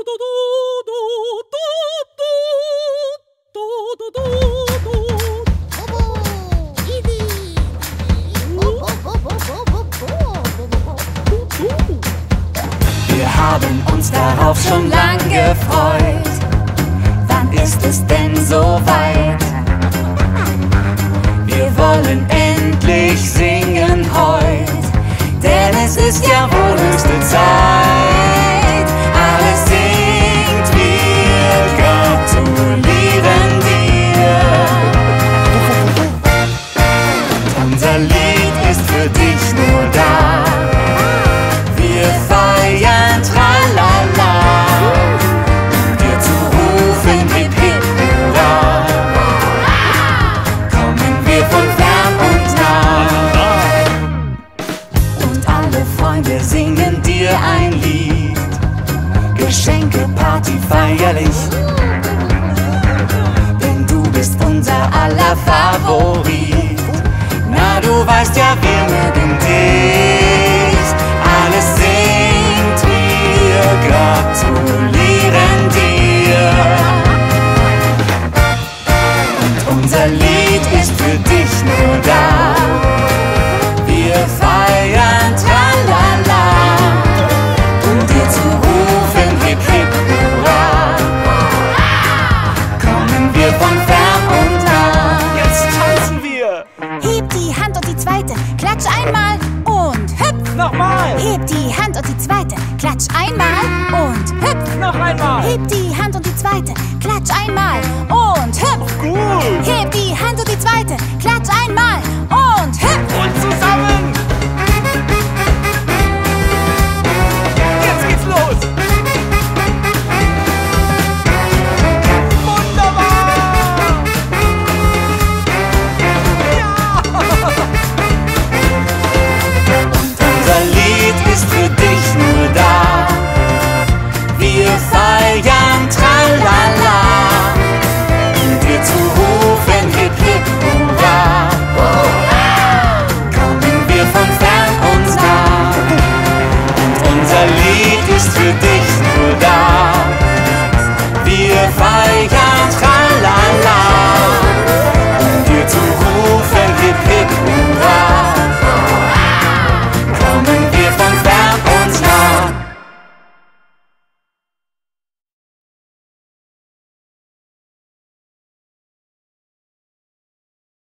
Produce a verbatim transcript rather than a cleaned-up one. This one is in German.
Wir haben uns darauf schon lang gefreut. Wann ist es denn soweit? Wir wollen endlich singen heut, denn es ist ja wohl höchste Zeit. Alles singt, wir gratulieren dir. Und unser Lied ist für dich nur da. Wir feiern tralala, um dir zu rufen hip hip hurra. Kommen wir von fern und nah, und alle Freunde singen dir ein Lied. Geschenke, Party, feierlich, denn du bist unser aller Favorit. Na, du weißt ja, wir mögen dich. Alles singt, wir gratulieren dir. Und unser Lied ist für dich nur da. Wir feiern tralala, um dir zu rufen hip hip hurra. Kommen wir von fern und nah. Jetzt tanzen wir! Heb die Hand und die zweite, klatsch einmal und hüpf. Nochmal! Heb die Hand und die zweite, klatsch einmal und hüpf. Noch einmal! Heb die Hand und die zweite, klatsch einmal und hüpf. Gut! Heb die Hand und die zweite, klatsch einmal und